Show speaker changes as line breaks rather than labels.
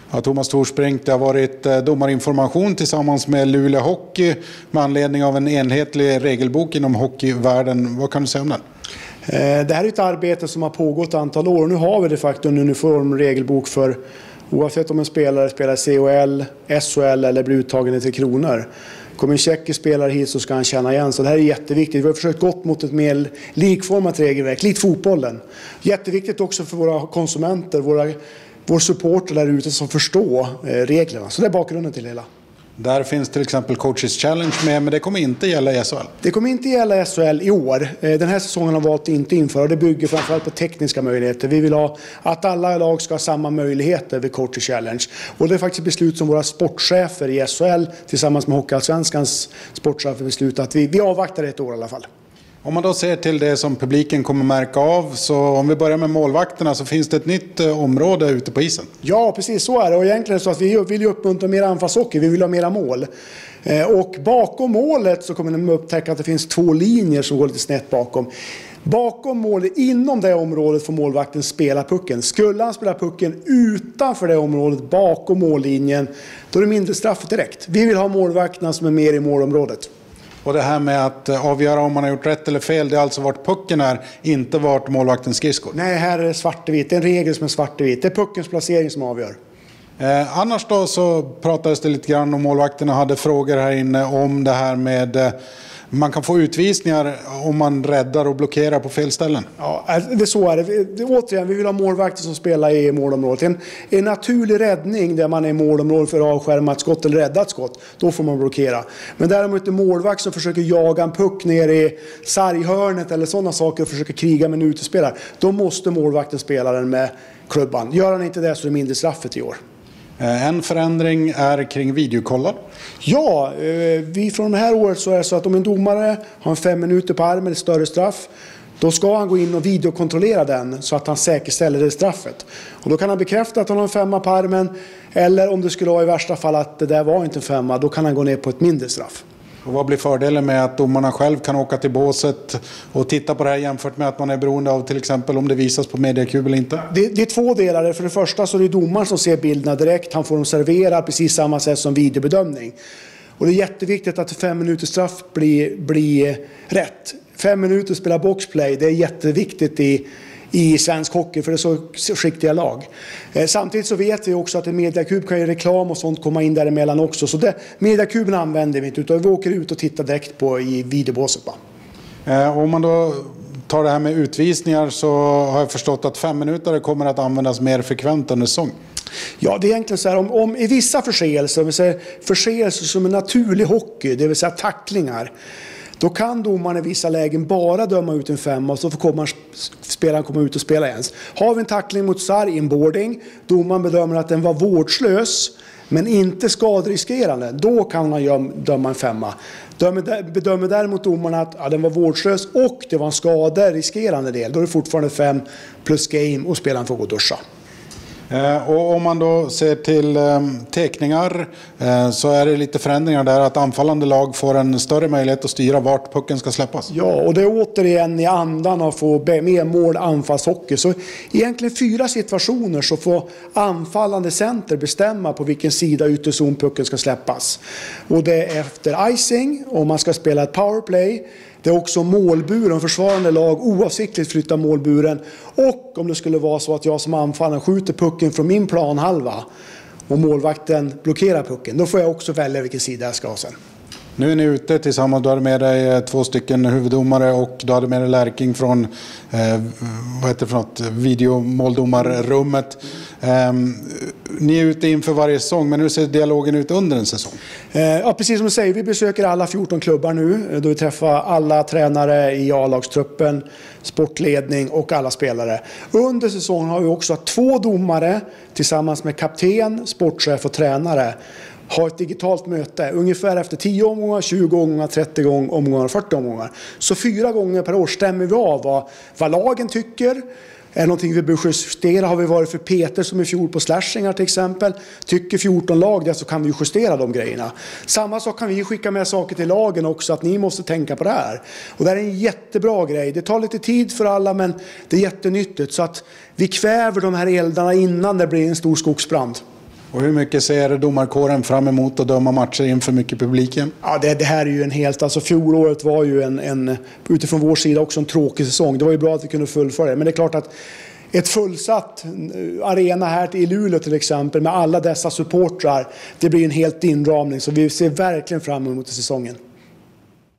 Ja, Thomas Torsbrink, det har varit domarinformation tillsammans med Luleå Hockey med anledning av en enhetlig regelbok inom hockeyvärlden. Vad kan du säga om den?
Det här är ett arbete som har pågått ett antal år. Nu har vi de facto en uniformregelbok för oavsett om en spelare spelar CHL, SHL eller blir uttagen i 3 Kronor. Kommer en tjeckisk spelare hit så ska han känna igen. Så det här är jätteviktigt. Vi har försökt gått mot ett mer likformat regelverk, likt fotbollen. Jätteviktigt också för våra konsumenter, vår supporter där ute som förstår reglerna. Så det är bakgrunden till det hela.
Där finns till exempel Coaches Challenge med, men det kommer inte gälla i SHL.
Det kommer inte gälla i SHL i år. Den här säsongen har valt att inte införa. Det bygger framförallt på tekniska möjligheter. Vi vill ha att alla lag ska ha samma möjligheter vid Coaches Challenge. Och det är faktiskt beslut som våra sportchefer i SHL tillsammans med Hockeyallsvenskans sportchefer beslutat att vi avvaktar ett år i alla fall.
Om man då ser till det som publiken kommer märka av, så om vi börjar med målvakterna så finns det ett nytt område ute på isen.
Ja, precis så är det. Och egentligen så att vi vill ju uppmuntra mer anfallshockey, vi vill ha mera mål. Och bakom målet så kommer man upptäcka att det finns 2 linjer som går lite snett bakom. Bakom målet, inom det området får målvakten spela pucken. Skulle han spela pucken utanför det området, bakom mållinjen, då är det mindre straff direkt. Vi vill ha målvakterna som är mer i målområdet.
Och det här med att avgöra om man har gjort rätt eller fel, det är alltså vart pucken är, inte vart målvaktens skridskor.
Nej, här är det svartvitt. Det är en regel som är svartvitt. Det är puckens placering som avgör.
Annars då så pratades det lite grann om målvakterna hade frågor här inne om det här med man kan få utvisningar om man räddar och blockerar på fel ställen.
Ja, det så är det. Återigen, vi vill ha målvakter som spelar i målområdet. En naturlig räddning där man är i målområdet för att avskärma ett skott eller rädda ett skott, då får man blockera. Men däremot en målvakt som försöker jaga en puck ner i sarghörnet eller sådana saker och försöker kriga med en utespelare, då måste målvakten spela den med klubban. Gör han inte det så är det mindre straffet i år.
En förändring är kring videokollar.
Ja, vi från det här året så är det så att om en domare har 5 minuter på armen, ett större straff, då ska han gå in och videokontrollera den så att han säkerställer det straffet. Och då kan han bekräfta att han har en 5 på armen, eller om det skulle vara i värsta fall att det där var inte en 5, då kan han gå ner på ett mindre straff.
Och vad blir fördelen med att domarna själv kan åka till båset och titta på det här jämfört med att man är beroende av till exempel om det visas på mediakub eller inte?
Det är 2 delar. För det första så är det domaren som ser bilderna direkt. Han får dem servera precis samma sätt som videobedömning. Och det är jätteviktigt att 5 minuters straff blir rätt. 5 minuter spela boxplay, det är jätteviktigt i svensk hockey för det är så skickliga lag. Samtidigt så vet vi också att en mediakub kan ju reklam och sånt komma in däremellan också. Så mediakuben använder vi inte utan vi åker ut och tittar direkt på i videobåset.
Om man då tar det här med utvisningar så har jag förstått att 5 minuter kommer att användas mer frekvent under säsong.
Ja, det är egentligen så här, om i vissa förseelser som är naturlig hockey, det vill säga tacklingar, då kan domaren i vissa lägen bara döma ut en 5 och så får spelaren komma ut och spela igen. Har vi en tackling mot sarg, inboarding, domaren bedömer att den var vårdslös men inte skaderiskerande, då kan man döma en 5. Bedömer däremot domaren att den var vårdslös och det var en skaderiskerande del, då är det fortfarande 5 plus game och spelaren får gå och duscha.
Och om man då ser till teckningar så är det lite förändringar där att anfallande lag får en större möjlighet att styra vart pucken ska släppas.
Ja, och det är återigen i andan att få mer mål anfallshockey. Så egentligen 4 situationer så får anfallande center bestämma på vilken sida ytterzon pucken ska släppas. Och det är efter icing, om man ska spela ett powerplay. Det är också målburen, försvarande lag oavsiktligt flyttar målburen. Och om det skulle vara så att jag som anfallare skjuter pucken från min planhalva och målvakten blockerar pucken, då får jag också välja vilken sida jag ska ha sen.
Nu är ni ute tillsammans, du hade med dig 2 stycken huvuddomare och du hade med dig Lärking från videomåldomarrummet. Ni är ute inför varje säsong, men hur ser dialogen ut under en säsong?
Ja, precis som du säger, vi besöker alla 14 klubbar nu. Då vi träffar alla tränare i A-lagstruppen, sportledning och alla spelare. Under säsongen har vi också 2 domare tillsammans med kapten, sportchef och tränare har ett digitalt möte ungefär efter 10 omgångar, 20 omgångar, 30 omgångar, 40 omgångar. Så 4 gånger per år stämmer vi av vad lagen tycker. Är någonting vi bör justera? Har vi varit för Peter som i fjol på slashingar till exempel? Tycker 14 lag det så kan vi justera de grejerna. Samma sak kan vi skicka med saker till lagen också, att ni måste tänka på det här. Och det här är en jättebra grej. Det tar lite tid för alla men det är jättenyttigt så att vi kväver de här eldarna innan det blir en stor skogsbrand.
Och hur mycket ser domarkåren fram emot att döma matcher inför mycket publiken?
Ja, det här är ju en helt... Alltså fjolåret var ju utifrån vår sida också en tråkig säsong. Det var ju bra att vi kunde fullfölja det. Men det är klart att ett fullsatt arena här i Luleå till exempel med alla dessa supportrar, det blir en helt inramning. Så vi ser verkligen fram emot säsongen.